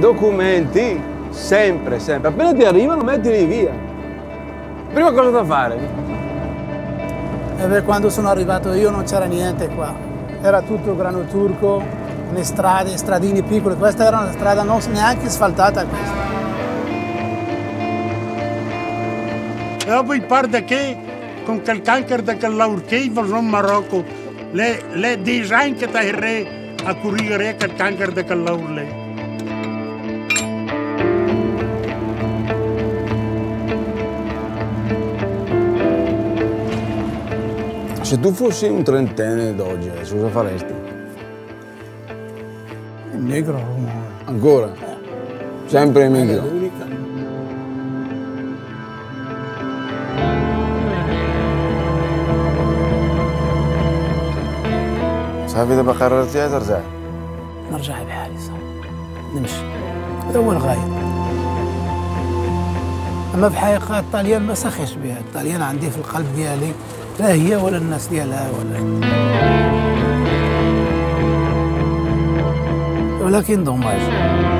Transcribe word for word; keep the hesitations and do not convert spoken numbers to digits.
documenti, sempre, sempre. Appena ti arrivano, mettili via. Prima cosa da fare. E per quando sono arrivato io non c'era niente qua. Era tutto grano turco, le strade, stradini piccole. Questa era una strada non neanche asfaltata questa. E dopo il parte che con quel cancro da quell'aur che va in Marocco, le, le design che ti re a curire quel cancro da quell'aur lì. Se tu fossi un trentenne d'oggi, cosa faresti? Il negro ancora? Sempre in negro? l'unica. صافي دابا قررتي ترجع؟ نرجع بحالي صافي نمشي هذا هو الغاية. أما بحقيقة الطاليان ما سخيش بها، الطاليان عندي في القلب ديالي لا هي ولا الناس ديالها ولا ولكن دوماج.